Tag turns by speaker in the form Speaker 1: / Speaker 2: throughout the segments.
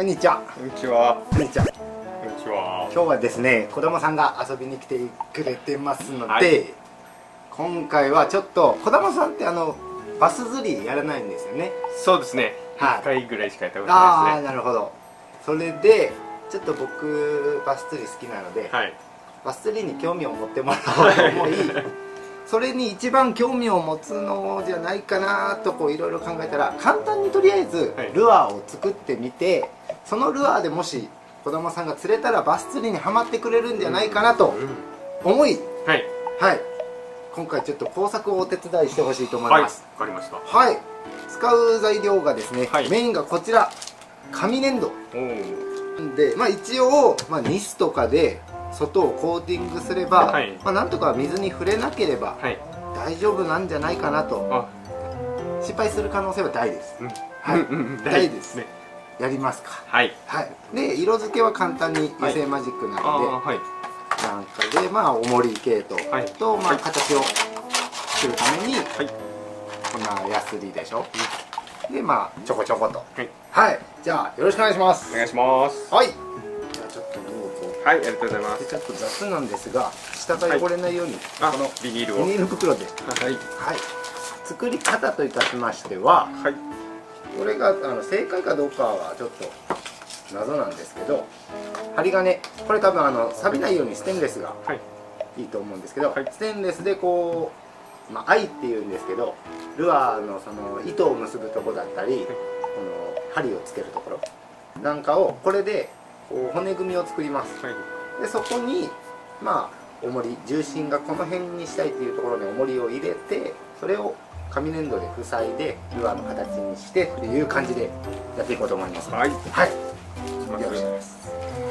Speaker 1: こんにちは。
Speaker 2: こんにちは。
Speaker 1: こんにちは。
Speaker 2: こんにちは。
Speaker 1: 今日はですね、児玉さんが遊びに来てくれてますので、
Speaker 2: はい、
Speaker 1: 今回はちょっと児玉さんってバス釣りやらないんですよね。
Speaker 2: そうですね。
Speaker 1: はい
Speaker 2: 1回ぐらいしかやったことないですね。
Speaker 1: なるほど。それでちょっと僕バス釣り好きなので、
Speaker 2: はい。
Speaker 1: バス釣りに興味を持ってもらおうと思い、それに一番興味を持つのじゃないかなとこういろいろ考えたら、簡単にとりあえずルアーを作ってみて、そのルアーでもし児玉さんが釣れたらバス釣りにはまってくれるんじゃないかなと思い、
Speaker 2: はい。
Speaker 1: はい、今回ちょっと工作をお手伝いしてほしいと思い
Speaker 2: はい。わ
Speaker 1: ます。
Speaker 2: かりました。
Speaker 1: はい、使う材料がですね、
Speaker 2: はい、
Speaker 1: メインがこちら、紙粘土で、一応、ニスとかで外をコーティングすれば、はい、なんとか水に触れなければ大丈夫なんじゃないかなと。失敗する可能性は大です。はい、大です。やりますか。はい。はい。で、色付けは簡単に油性マジックなので、はい、なんかで重り系統と、形を作るために、こんなヤスリでしょ。で、ちょこちょこと。はい。じゃあよろしくお願いします。
Speaker 2: お願いします。
Speaker 1: はい。じゃあちょっとどうぞ。はい、
Speaker 2: ありがとうございます。
Speaker 1: ちょっと雑なんですが、下が汚れないようにこの
Speaker 2: ビニー
Speaker 1: ル袋で。はい。作り方といたしましては、これが正解かどうかはちょっと謎なんですけど、針金、これ多分錆びないようにステンレスがいいと思うんですけど、ステンレスでこう、愛っていうんですけど、ルアーのその糸を結ぶとこだったり、この針をつけるところなんかをこれでこう骨組みを作ります。でそこに重り、重心がこの辺にしたいっていうところに重りを入れて、それを紙粘土で塞いでルアーの形にしてという感じでやっていこうと思います。はい。はい。よろしくです。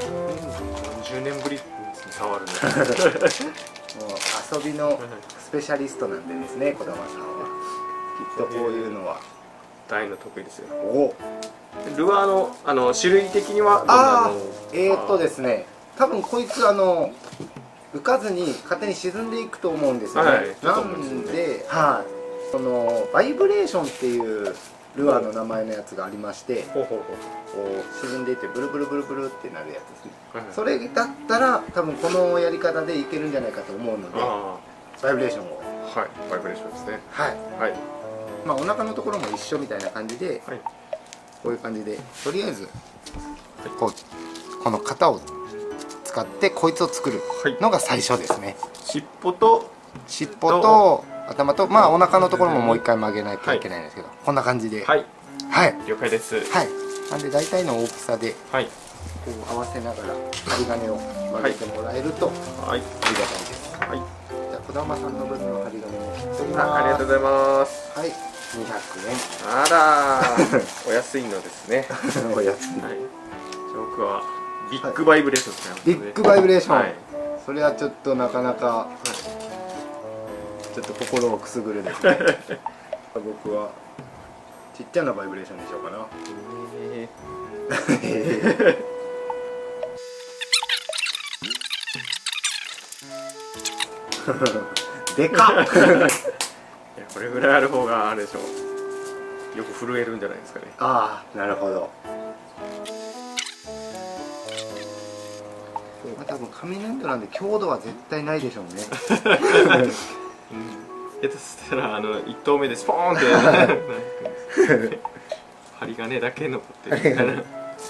Speaker 2: 10年ぶりに触るね。
Speaker 1: もう遊びのスペシャリストなんでですね、児玉さんは。きっとこういうのは
Speaker 2: 大の得意ですよ。
Speaker 1: お。
Speaker 2: ルアーの種類的には
Speaker 1: ですね、多分こいつ浮かずに勝手に沈んでいくと思うんですよね。なんで、そのバイブレーションっていうルアーの名前のやつがありまして、こう沈んでいってブルブルブルブルってなるやつですね。それだったら多分このやり方でいけるんじゃないかと思うので、バイブレーションを。
Speaker 2: はい、バイブレーションですね。
Speaker 1: はい。お腹のところも一緒みたいな感じで、こういう感じでとりあえずこの型を使ってこいつを作るのが最初ですね。
Speaker 2: 尻尾と
Speaker 1: 頭とお腹のところももう一回曲げないといけないんですけど、こんな感じで。
Speaker 2: 了解です。
Speaker 1: なんで大体の大きさでこう合わせながら針金を曲げてもらえるとありがたいです。じゃあ児玉さんの分の針金も切っておきます。
Speaker 2: ありがとうございます。
Speaker 1: はい、200円。
Speaker 2: あらお安いのですね。
Speaker 1: お安い。
Speaker 2: 僕はビッグバイブレーションですね。
Speaker 1: ビッグバイブレーション。それはちょっとなかなかちょっと心をくすぐるですね。僕はちっちゃなバイブレーションにしようかな。でかっ。
Speaker 2: これぐらいある方があれでしょう。よく震えるんじゃないですかね。
Speaker 1: ああ、なるほど。多分紙粘土なんで強度は絶対ないでしょうね。
Speaker 2: 下手したら1投目でスポーンって針金だけ残ってるみたいな。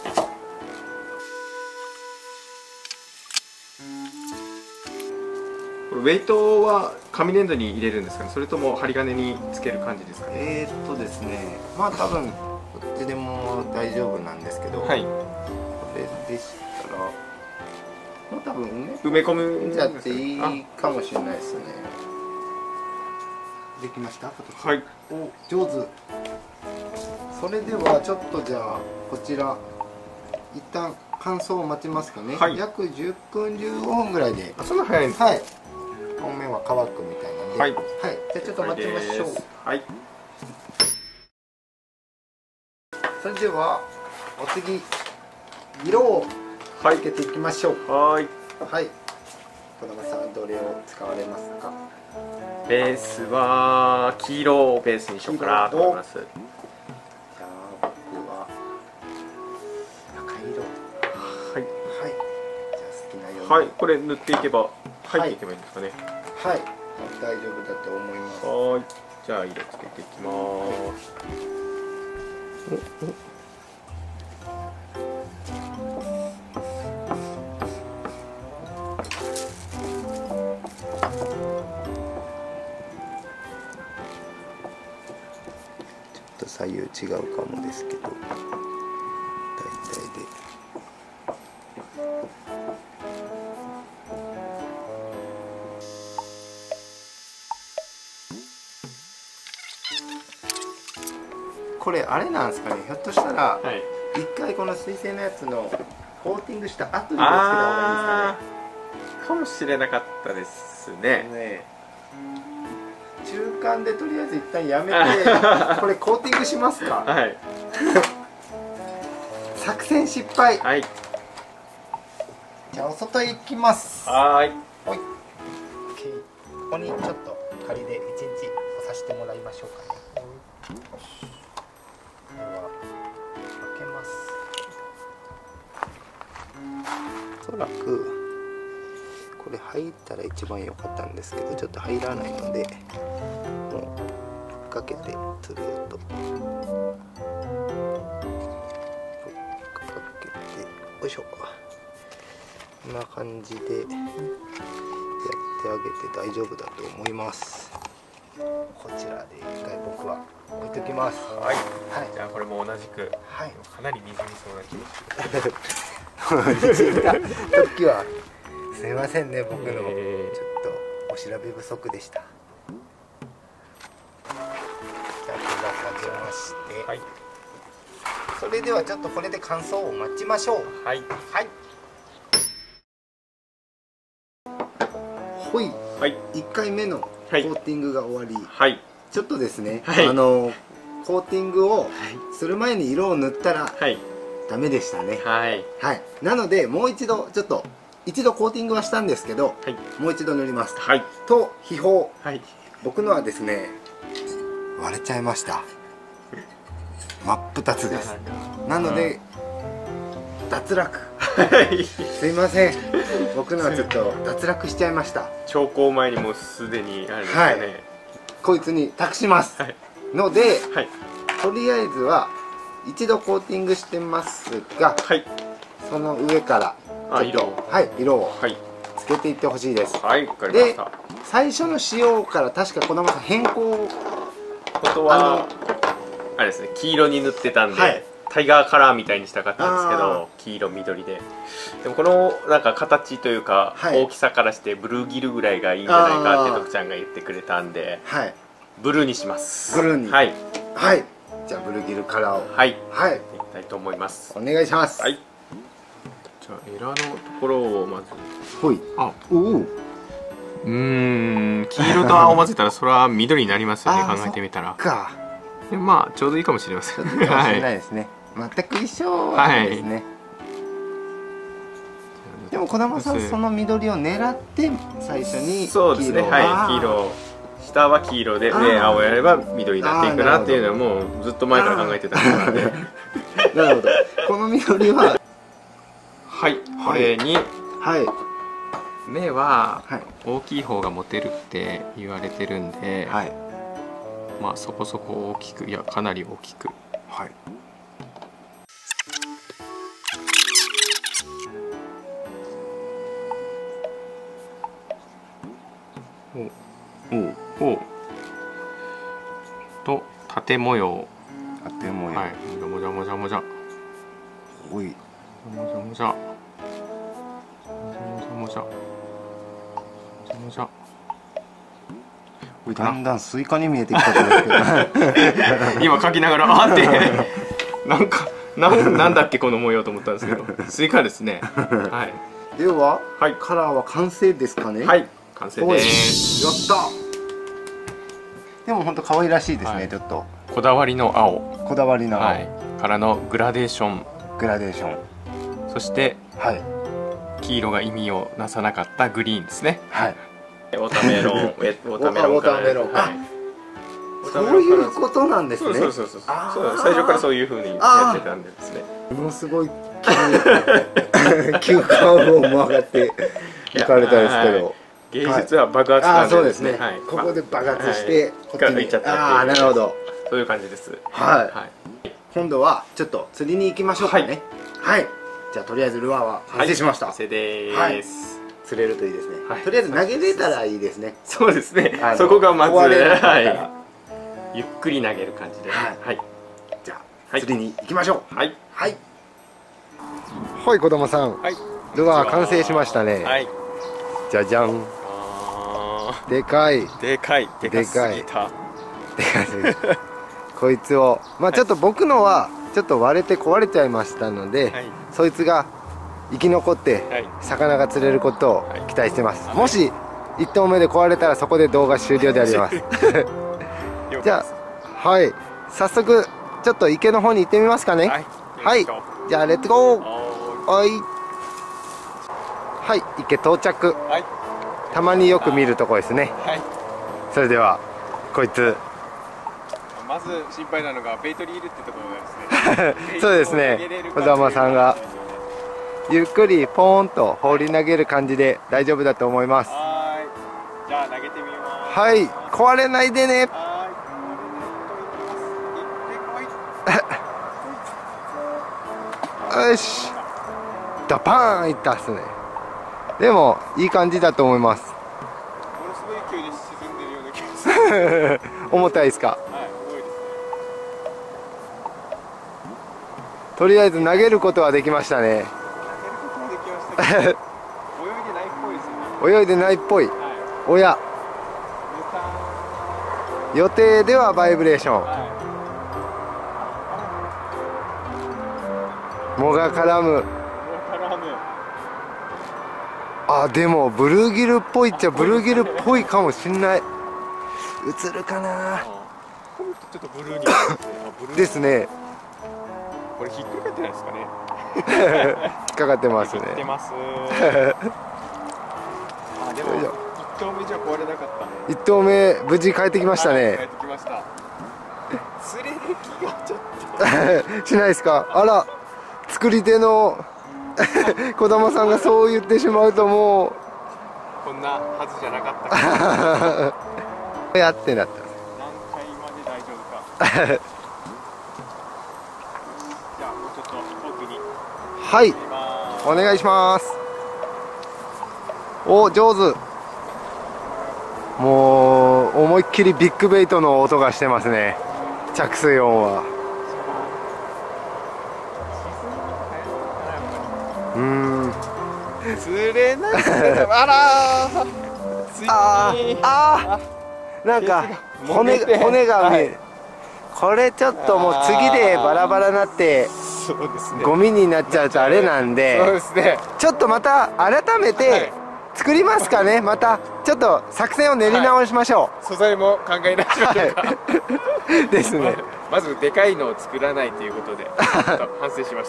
Speaker 2: これウェイトは紙粘土に入れるんですかね、それとも針金につける感じですかね。
Speaker 1: ですね、多分こっちでも大丈夫なんですけど、これでしたら多分
Speaker 2: 埋め込む
Speaker 1: じゃっていいかもしれないですね。できました？
Speaker 2: はい。
Speaker 1: お、上手。それではちょっとじゃあこちら一旦乾燥を待ちますかね。約10分15分ぐらいで。
Speaker 2: そんな早いんですか？
Speaker 1: 表面は乾くみたいなんで。はい。じゃあちょっと待ちましょう。
Speaker 2: はい。
Speaker 1: それではお次色をつけていきましょう。はい。児玉さんどれを使われますか？
Speaker 2: ベースは黄色をベースにしようかなと思います。
Speaker 1: じゃあ僕は赤
Speaker 2: はい、これ塗っていけば入っていけばいいんですかね。
Speaker 1: はい、大丈夫だと思います。
Speaker 2: はい、じゃあ色つけていきます。
Speaker 1: 左右違うかもですけど、大体でこれあれなんですかね、ひょっとしたら一回この水性のやつのコーティングした後に色つけた方がいいですかね。
Speaker 2: かもしれなかったですね。
Speaker 1: 中間でとりあえず一旦やめてこれコーティングしますか。
Speaker 2: はい。
Speaker 1: 作戦失敗。
Speaker 2: はい。
Speaker 1: じゃあお外へ行きます。
Speaker 2: はい。
Speaker 1: はい。ここにちょっと仮で1日干させてもらいましょうかね。では開けます。おそらくこれ入ったら一番良かったんですけど、ちょっと入らないのでもうかけてつるっとかけて、よいしょ、こんな感じでやってあげて大丈夫だと思います。こちらで一回僕は置いときます。
Speaker 2: はい、はい、じゃあこれも同じく、
Speaker 1: はい、
Speaker 2: かなりにじみそうな気も
Speaker 1: する時はすいませんね、僕のちょっとお調べ不足でした。じゃあ下げまして、はい、それではちょっとこれで乾燥を待ちましょう。
Speaker 2: はい
Speaker 1: はいほい、はい、1回目のコーティングが終わり、はい、ちょっとですね、はい、コーティングをする前に色を塗ったら、はい、ダメでしたね。はい、はい、なのでもう一度ちょっと一度コーティングはしたんですけど、はい、もう一度塗ります。はい、と秘宝、はい、僕のはですね割れちゃいました。真っ二つです。なので脱落。すいません、僕のはちょっと脱落しちゃいました。
Speaker 2: 調光前にもうすでにあれですね、はい、
Speaker 1: こいつに託します、はい、ので、はい、とりあえずは一度コーティングしてますが、はい、その上から色をつけていってほしいです。はい、わかりました。で最初の仕様から確か児玉さん変更
Speaker 2: ことはあれですね、黄色に塗ってたんで、はい、タイガーカラーみたいにしたかったんですけど、黄色緑で、でもこのなんか形というか、はい、大きさからしてブルーギルぐらいがいいんじゃないかって徳ちゃんが言ってくれたんで、はい、ブルーにします。ブルーに、はい、
Speaker 1: はい、じゃあブルーギルカラーを
Speaker 2: はい、はい、いきたいと思います。
Speaker 1: お願いします。はい、
Speaker 2: じゃあエラのところをまず、
Speaker 1: ほい、あ、おお、
Speaker 2: 黄色と青混ぜたらそれは緑になりますよね。考えてみたらで、まあちょうどいいかもしれません。
Speaker 1: かもしれないですね。全く一緒ですね。でも児玉さんその緑を狙って最初に
Speaker 2: そうですね、はい、黄色、下は黄色で上青やれば緑になっていくなっていうのはもうずっと前から考えてたので。
Speaker 1: なるほど。この緑は
Speaker 2: はい、これに、はい、目は大きい方がモテるって言われてるんで、はい、まあそこそこ大きく、いやかなり大きく、はい、おと縦模様、
Speaker 1: 縦模様、
Speaker 2: はい、もじゃもじゃもじゃ
Speaker 1: おい、
Speaker 2: もじゃもじゃもじゃもじゃもじゃもじゃ、
Speaker 1: だんだんスイカに見えてきたんですけど
Speaker 2: 今描きながらあってなんだっけこの模様と思ったんですけど、スイカですね。はい、
Speaker 1: では、はい、カラーは完成ですかね。
Speaker 2: はい、完成です。
Speaker 1: やった。でも本当可愛らしいですね、はい、ちょっと
Speaker 2: こだわりの青、
Speaker 1: こだわりの青、はい、
Speaker 2: からのグラデーション、そして、はい、黄色が意味をなさなかったグリーンですね。はい、ウォーターメロン、ウォーターメロンから、はい、
Speaker 1: そういうことなんですね。
Speaker 2: そう最初からそういう風にやってたんですね。
Speaker 1: ものすごい気に急カーブを曲がって行かれたんですけど、
Speaker 2: 芸術は爆発なんで、
Speaker 1: そうですね、ここで爆発してこっちに行っちゃった。ああ、なるほど、
Speaker 2: そういう感じです。
Speaker 1: はい。今度はちょっと釣りに行きましょうかね。はい、じゃあとりあえずルアーは完成しました。
Speaker 2: 完成です。
Speaker 1: 釣れるといいですね。とりあえず投げれたらいいですね。
Speaker 2: そうですね、そこがまずゆっくり投げる感じで。はい、
Speaker 1: じゃあ釣りに行きましょう。はいはい、児玉さん、ルアー完成しましたね。じゃじゃん。でかい
Speaker 2: でかいでかすぎた。
Speaker 1: こいつをちょっと僕のはちょっと割れて壊れちゃいましたので、そいつが生き残って魚が釣れることを期待してます。もし1投目で壊れたらそこで動画終了であります。じゃあはい早速ちょっと池の方に行ってみますかね。はい、じゃあレッツゴー。はいはい、池到着。たまによく見るとこですね。それではこいつ
Speaker 2: まず心配なのがベイトリールってところですね。
Speaker 1: そうですね、児玉さんがゆっくりポーンと放り投げる感じで大丈夫だと思います。
Speaker 2: じゃあ投げてみます。
Speaker 1: はい、壊れないでね。よし、ダパーンいったっすね。でもいい感じだと思います。
Speaker 2: ものすごい勢いで沈んでるような気がする。
Speaker 1: 重たいですか。とりあえず投げることはできましたね。泳いでないっぽい。おや、予定ではバイブレーション。藻が絡む。あ、でもブルーギルっぽいっちゃブルーギルっぽいかもしんない。映るかな。
Speaker 2: ちょっとブルーに
Speaker 1: ですね。
Speaker 2: これ引っかかってないですかね。
Speaker 1: 引っかかってますね。
Speaker 2: 引っかかってます。あ、でも1投目じゃ壊れなかった。
Speaker 1: 1投目無事帰ってきましたね。
Speaker 2: 帰ってきました。釣れる気がちょっ
Speaker 1: としないですか。あら、作り手の児玉さんがそう言ってしまうともう
Speaker 2: こんなはずじゃなかったから。
Speaker 1: やってなった。
Speaker 2: 何回まで大丈夫か。じゃあもうちょっと奥に。
Speaker 1: はい、お願いします。お、上手。もう思いっきりビッグベイトの音がしてますね。着水音は。
Speaker 2: 釣れない。あらー。
Speaker 1: なんか骨が見える。これちょっともう次でバラバラになってゴミになっちゃうとあれなんで、ちょっとまた改めて作りますかね。またちょっと作戦を練り直しましょう。
Speaker 2: 素材も考え直しましょうか。
Speaker 1: ですね。
Speaker 2: まずでかいのを作らないということで反省しました。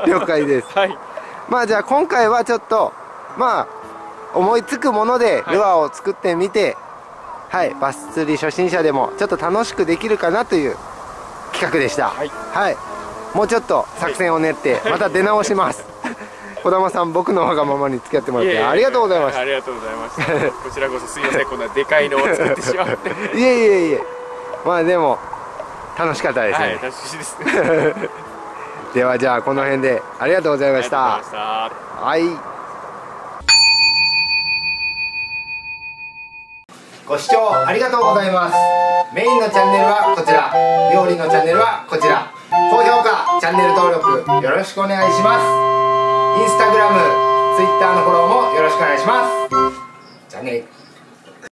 Speaker 1: 了解です。まあじゃあ今回はちょっと思いつくものでルアーを作ってみて、バス釣り初心者でもちょっと楽しくできるかなという企画でした。もうちょっと作戦を練ってまた出直します。児玉さん、僕のわがままに付き合ってもらってありがとうございました。
Speaker 2: ありがとうございました。こちらこそすいません、こんなでかいのを作ってしまって。
Speaker 1: いえいえ。まあでも楽しかったですね。
Speaker 2: 楽しいですね。
Speaker 1: ではじゃあこの辺でありがとうございました。ご視聴ありがとうございます。メインのチャンネルはこちら、料理のチャンネルはこちら。高評価、チャンネル登録よろしくお願いします。インスタグラム、ツイッターのフォローもよろしくお願いします。じゃあね。